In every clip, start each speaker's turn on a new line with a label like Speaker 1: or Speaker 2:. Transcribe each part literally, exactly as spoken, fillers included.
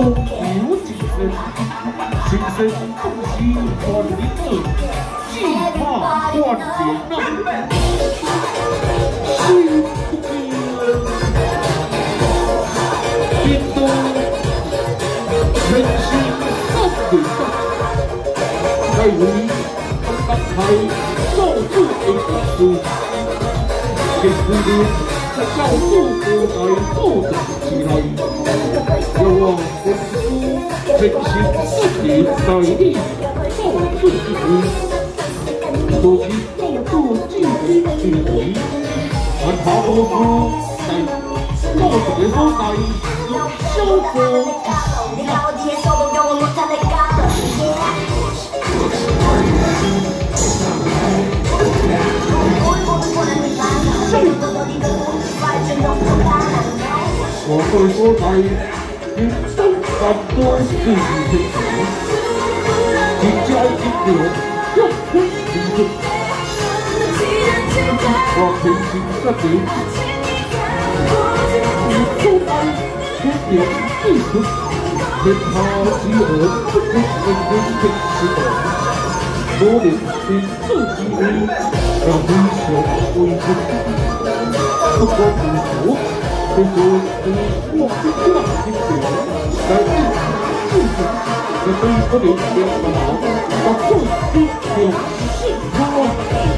Speaker 1: 有精神，精神不息传的子，计划传的啊，虽不变，变动人心三对三，在为打开造字的艺术，给自己造字时代复杂起来。 有望公司真心实力在力，造字之余，多其做进军之余，还怕多出在造字的所在有效果。我对所在。 人生感多是平时，一家一个要分清楚。我平时这点，你出来出点艺术，天他之合不是人人平时的，我连凭自己力，让微笑为主，不光不服。 这就是我的亮星点，在自己自己的这一个流程上，把自己表现出来。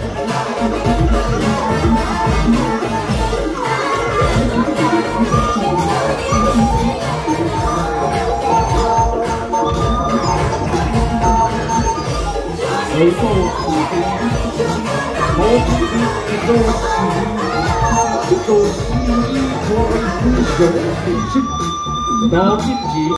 Speaker 1: 而做事的，我自己的都是，都是。 我是人心，那一集。